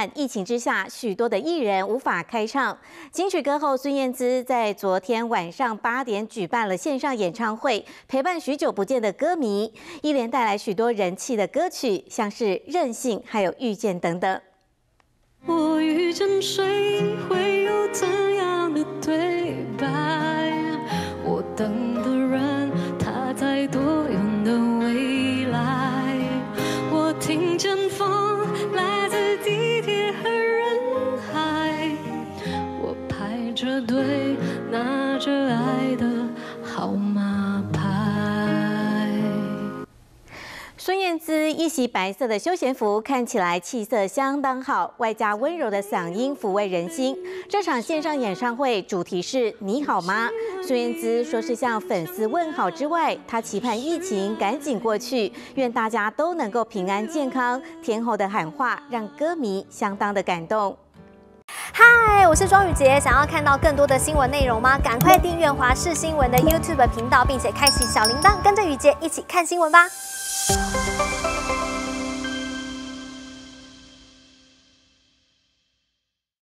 乱，疫情之下，许多的艺人无法开唱。金曲歌后孙燕姿在昨天晚上8点举办了线上演唱会，陪伴许久不见的歌迷，一连带来许多人气的歌曲，像是《任性》还有《遇见》等等。 我遇见谁会有怎样的对白？我等的人他在多远的未来？我听见风来自地铁和人海，我排着队拿着爱的号码牌。 孙燕姿一袭白色的休闲服，看起来气色相当好，外加温柔的嗓音抚慰人心。这场线上演唱会主题是“你好吗”。孙燕姿说是向粉丝问好之外，她期盼疫情赶紧过去，愿大家都能够平安健康。天后的喊话让歌迷相当的感动。 嗨，我是庄宇杰，想要看到更多的新闻内容吗？赶快订阅华视新闻的 YouTube 频道，并且开启小铃铛，跟着宇杰一起看新闻吧。